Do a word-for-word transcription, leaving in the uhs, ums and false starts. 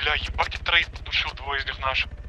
Бля, ебать, и троих душил, двое из них наших.